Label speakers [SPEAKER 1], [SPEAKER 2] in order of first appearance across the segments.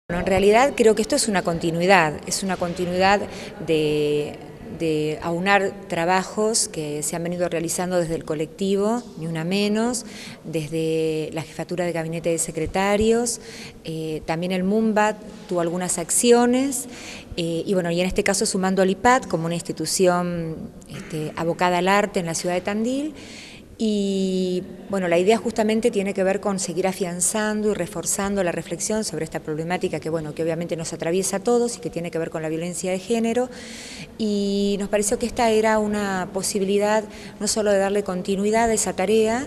[SPEAKER 1] En realidad creo que esto es una continuidad de aunar trabajos que se han venido realizando desde el colectivo, Ni Una Menos, desde la Jefatura de Gabinete de Secretarios, también el MUMBAT tuvo algunas acciones, y bueno, y en este caso sumando al IPAT como una institución abocada al arte en la ciudad de Tandil. Y bueno, la idea justamente tiene que ver con seguir afianzando y reforzando la reflexión sobre esta problemática que obviamente nos atraviesa a todos y que tiene que ver con la violencia de género, y nos pareció que esta era una posibilidad no solo de darle continuidad a esa tarea,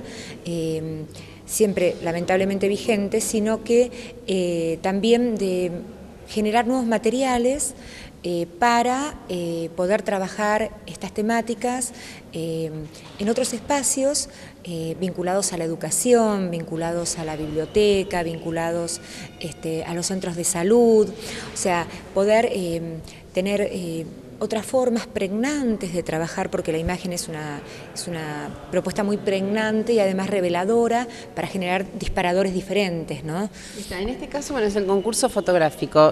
[SPEAKER 1] siempre lamentablemente vigente, sino que también de generar nuevos materiales para poder trabajar estas temáticas en otros espacios vinculados a la educación, vinculados a la biblioteca, vinculados a los centros de salud, o sea, poder tener otras formas pregnantes de trabajar, porque la imagen es una propuesta muy pregnante y además reveladora para generar disparadores diferentes, ¿no?
[SPEAKER 2] En este caso, bueno, es el concurso fotográfico.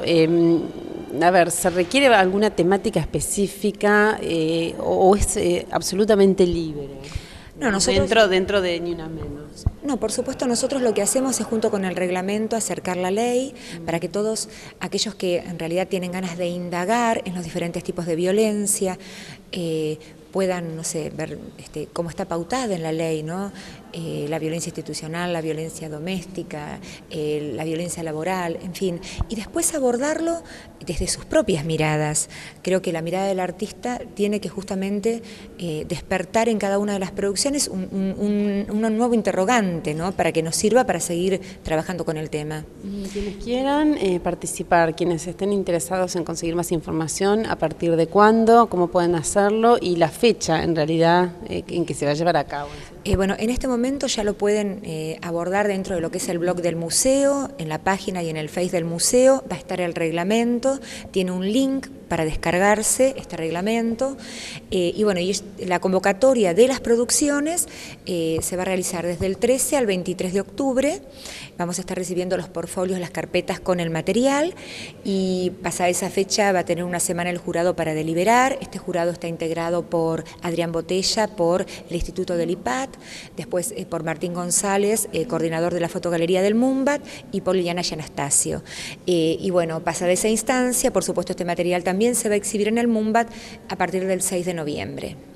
[SPEAKER 2] A ver, ¿se requiere alguna temática específica o es absolutamente libre?
[SPEAKER 1] No, nosotros,
[SPEAKER 2] dentro de Ni Una Menos.
[SPEAKER 1] No, por supuesto, nosotros lo que hacemos es, junto con el reglamento, acercar la ley para que todos aquellos que en realidad tienen ganas de indagar en los diferentes tipos de violencia puedan, no sé, ver cómo está pautada en la ley, ¿no? La violencia institucional, la violencia doméstica, la violencia laboral, en fin, y después abordarlo desde sus propias miradas. Creo que la mirada del artista tiene que justamente despertar en cada una de las producciones un nuevo interrogante, ¿no? Para que nos sirva para seguir trabajando con el tema.
[SPEAKER 2] Quienes quieran participar, quienes estén interesados en conseguir más información, ¿a partir de cuándo? ¿Cómo pueden hacerlo? Y la fecha, en realidad, en que se va a llevar a cabo.
[SPEAKER 1] Bueno, en este momento ya lo pueden abordar dentro de lo que es el blog del museo, en la página y en el Face del museo va a estar el reglamento, tiene un link para descargarse este reglamento, y bueno, y la convocatoria de las producciones se va a realizar desde el 13 al 23 de octubre, vamos a estar recibiendo los portfolios, las carpetas con el material, y pasada esa fecha va a tener una semana el jurado para deliberar. Este jurado está integrado por Adrián Botella, por el Instituto del IPAT, después por Martín González, coordinador de la fotogalería del MUMBAT, y por Liliana Yanastasio. Y bueno, pasada esa instancia, por supuesto este material también se va a exhibir en el MUMBAT a partir del 6 de noviembre.